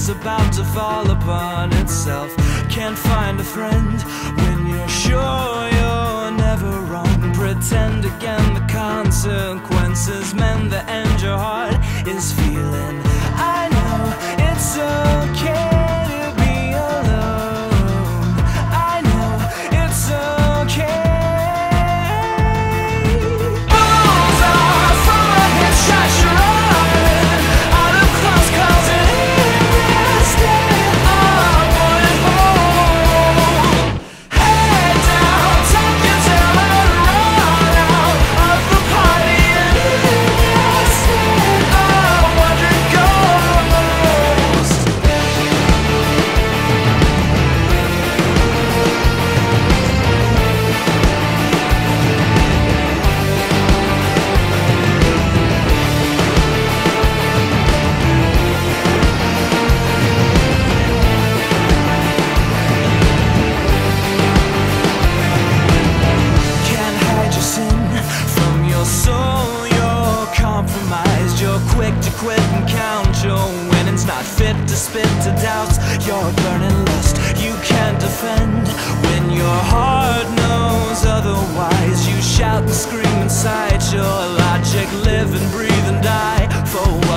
is about to fall upon itself. Can't find a friend when you're sure you're never wrong. Pretend again the consequences, mend the end your heart is feeling. I know it's okay to be alone. I know it's okay. Balls off from a headshot, you're running out of close calls and stay up on it home. Head down, tuck your tail and run out of the party and stay up, wondering ghost. Can't hide your sin from your soul. You're compromised. You're quick to quit and count your winnings. Not fit to spit to doubts. You're burning lust. You can't defend when your heart knows otherwise. You shout and scream inside your logic. Live and breathe and die for what?